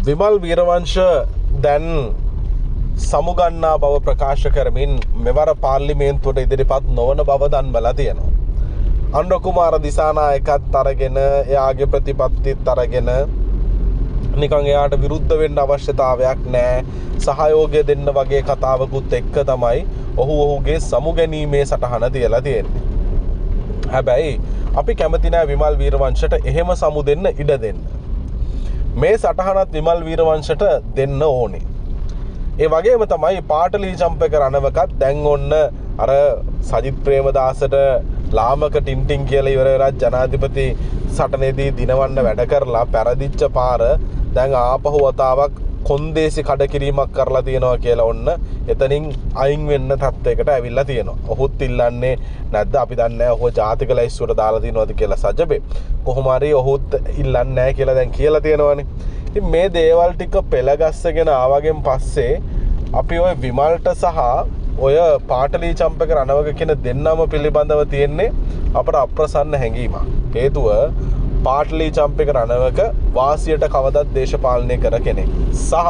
විමල් වීරවංශ දැන් සමුගන්නා බව ප්‍රකාශ කරමින් මෙවර පාර්ලිමේන්තුවට ඉදිරිපත් නොවන බව දන්වලා තියෙනවා. අනුර කුමාර දිසානායකත් අරගෙන එයාගේ ප්‍රතිපත්තිත් අරගෙන නිකන් එයාට විරුද්ධ වෙන්න අවශ්‍යතාවයක් නැහැ, සහයෝගය දෙන්න වගේ කතාවකුත් එක්ක තමයි ඔහුගේ සමුගැනීමේ සටහන තියලා තියෙන්නේ. හැබැයි අපි කැමති නැහැ විමල් වීරවංශට එහෙම සමු දෙන්න ඉඩ දෙන්න. මේ සටහනත් විමල් වීරවංශට දෙන්න ඕනේ. ඒ වගේම තමයි පාටලී චම්පක රණවකත් දැන් ඔන්න අර සජිත් ප්‍රේමදාසට ලාමක ටින්ටින් කියලා ඉවර වෙලා ජනාධිපති සටනේදී දිනවන්න වැඩ කරලා පෙරදිච්ච පාර දැන් ආපහු වතාවක් කොන්දේසි කඩකිරීමක් කරලා තියෙනවා කියලා ඔන්න එතනින් අයින් වෙන්න තත්ත්වයකට ඇවිල්ලා තියෙනවා. ඔහුත් ඉල්ලන්නේ නැද්ද? අපි දන්නේ නැහැ ඔහු ජාතික ලැයිස්තුවට දාලා තියෙනවද කියලා සජබේ. කොහොම හරි ඔහුත් ඉල්ලන්නේ නැහැ කියලා දැන් කියලා තියෙනවානේ. ඉතින් මේ දේවල් ටික පෙළගස්සගෙන ආවගෙන් පස්සේ අපි ඔය විමල්ට සහ ඔය පාටලී චම්පක රණවක කියන දෙන්නම පිළිබඳව තියෙන්නේ අපට අප්‍රසන්න හැඟීමක්. හේතුව පාටලී චම්පක රණවක වාසියට කවදත් දේශපාලනය කර කෙනෙක් සහ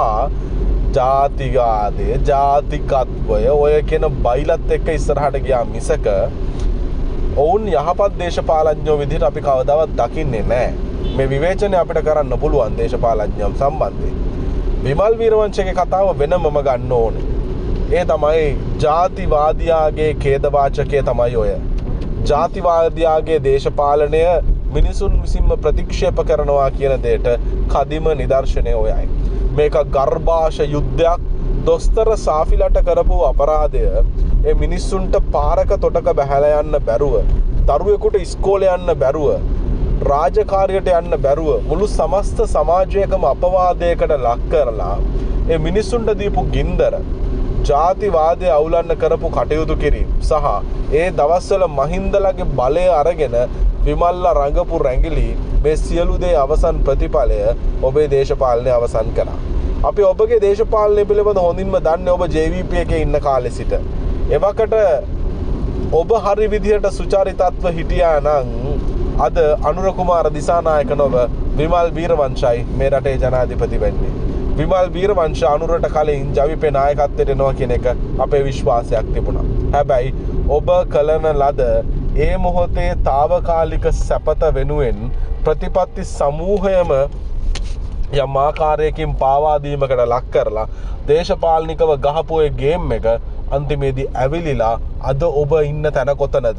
ජාතිවාදය ජාතිකත්වය ඔය කියන බයිලත් එක්ක ඉස්සරහට ගියා මිසක ඔවුන් යහපත් දේශපාලඥයෝ විදිහට අපි කවදාවත් දකින්නේ නැහැ. මේ විවේචනය අපිට කරන්න පුළුවන් දේශපාලඥයන් සම්බන්ධයෙන්. විමල් වීරවංශගේ කතාව වෙනමම ගන්න ඕනේ. ඒ තමයි ජාතිවාදියාගේ ඛේදවාචකය තමයි ඔය. ජාතිවාදියාගේ දේශපාලනය මිනිසුන් විසින්ම ප්‍රතික්ෂේප කරනවා කියන දෙයට කදිම නිදර්ශනය ඔයයි. මේක ගර්භාෂ යුද්ධයක්. දොස්තර සාෆිලට කරපු අපරාධය ඒ මිනිස්සුන්ට පාරක තොටක බැහැලා යන්න බැරුව, දරුවෙකුට ඉස්කෝලේ යන්න බැරුව, රාජකාරියට යන්න බැරුව මුළු සමස්ත සමාජයකම අපවාදයකට ලක් කරලා ඒ මිනිස්සුන්ට දීපු ගින්දර, ජාතිවාදය අවුලන්න කරපු කටයුතු කිරීම සහ ඒ දවස්වල මහින්දලගේ බලය අරගෙන විමල්ලා රඟපු රැඟිලි මේ සියලු දේ අවසන් ප්‍රතිඵලය ඔබේ දේශපාලනය අවසන් කරා. අපි ඔබගේ දේශපාලනය පිළිබඳ හොඳින්ම දන්නේ ඔබ JVP එකේ ඉන්න කාලේ සිට. එවකට ඔබ හරි විදිහට සුචරිතත්ව හිටියා නම් අද අනුර කුමාර දිසානායක නොව විමල් වීරවංශයි මේ රටේ ජනාධිපති වෙන්නේ. විමල් වීරවංශ අනුරට කලින් ජවිපේ නායකත්වයට එනවා කියන එක අපේ විශ්වාසයක් තිබුණා. හැබැයි ඔබ කලන ලද ඒ මොහොතේ తాවකාලික සැපත වෙනුවෙන් ප්‍රතිපත්ති සමූහයම යම් ආකාරයකින් පාවා දීමකට ලක් කරලා දේශපාලනිකව ගහපු ඒ ගේම් එක අන්තිමේදී ඇවිලිලා අද ඔබ ඉන්න තැන කොතනද?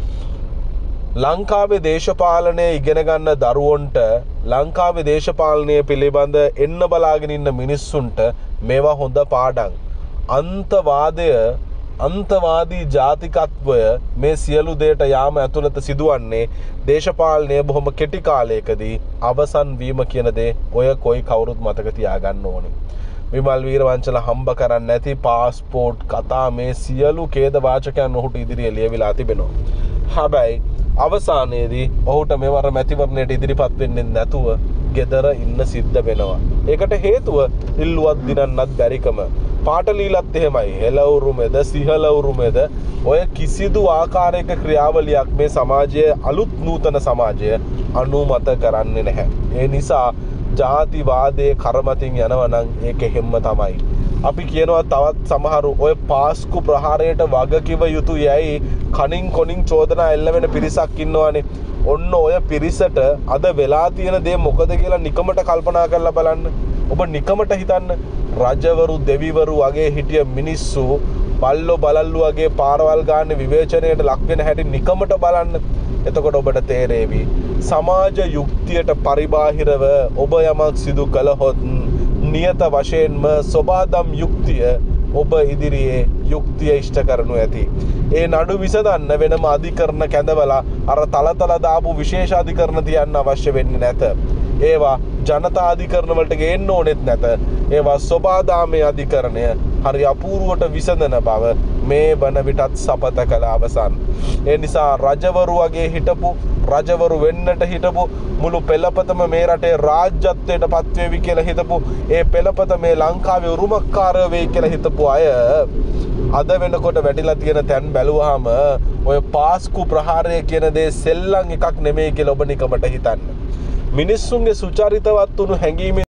ලංකාවේ දේශපාලනය ඉගෙන ගන්න දරුවන්ට ලංකාවේ දේශපාලනය පිළිබඳ එන්න බලාගෙන ඉන්න මිනිස්සුන්ට මේවා හොඳ පාඩම්. අන්තවාදී ජාතිකත්වය මේ සියලු දේට යාම ඇතුළත සිදුවන්නේ දේශපාලනය බොහොම කෙටි කාලයකදී අවසන් වීම කියන දේ ඔය කොයි කවුරුත් මතක තියාගන්න ඕනේ. විමල් වීරවංශලා හම්බ කරන්නේ නැති පාස්පෝර්ට් කතා මේ සියලු ඛේදවාචකයන් ඔහුට ඉදිරියේ ලියවිලා තිබෙනවා. හැබැයි අවසානයේදී ඔහුට මෙවර මැතිවරණයට ඉදිරිපත් වෙන්නේ නැතුව ගෙදර ඉන්න සිද්ධ වෙනවා. ඒකට හේතුව ඉල්ලුවක් දිනන්නත් බැරිකම. පාටලීලත් එහෙමයි. හෙළවුරුමේද සිහළවුරුමේද ඔය කිසිදු ආකාරයක ක්‍රියාවලියක් මේ සමාජයේ අලුත් නූතන සමාජය අනුමත කරන්නේ නැහැ. ඒ නිසා ජාතිවාදයේ කරමතින් යනවා නම් ඒක හැම්ම තමයි. අපි කියනවා තවත් සමහරු ඔය පාස්කු ප්‍රහාරයට වගකිව යුතු යයි කනින් කොනින් චෝදනා එල්ල වෙන පිරිසක් ඉන්නවානේ. ඔන්න ඔය පිරිසට අද වෙලා තියෙන දේ මොකද කියලා නිකමට කල්පනා කරලා බලන්න. ඔබ නිකමට හිතන්න. රජවරු දෙවිවරු වගේ හිටිය මිනිස්සු බල්ලෝ බලල්ලු වගේ පාරවල් ගන්න විවේචනයට ලක් වෙන හැටි නිකමට බලන්න. එතකොට ඔබට තේරෙවි සමාජ යුක්තියට පරිබාහිරව ඔබ යමක් සිදු කළහොත් නියත වශයෙන්ම සෝබාදම් යුක්තිය ඔබ ඉදිරියේ යුක්තිය ඉෂ්ට කරනු ඇති. ඒ නඩු විසඳන්න වෙනම අධිකරණ කැඳවලා අර තලතල දාපු විශේෂ අධිකරණ තියන්න අවශ්‍ය වෙන්නේ නැත. ඒවා ජනතා අධිකරණ වලට ගේන්න ඕනෙත් නැත. ඒවා සෝබාදාමේ අධිකරණය හරි අපූර්වට විසඳන බව මේ වන විටත් සපත කළ අවසන්. ඒ නිසා රජවරු වගේ හිටපු රජවරු වෙන්නට හිටපු මුළු පෙළපතම මේ රටේ රාජ්‍යත්වයට පත්වේවි කියලා හිතපු ඒ පෙළපත මේ ලංකාවේ උරුමකාරයෝ වෙයි කියලා හිතපු අය අද වෙනකොට වැටිලා තියෙන තැන් බැලුවාම ඔය පාස්කු ප්‍රහාරය කියන දේ සෙල්ලම් එකක් නෙමෙයි කියලා ඔබ නිකමට හිතන්න. මිනිස්සුන්ගේ සුචරිතවත් වුණු හැඟීම්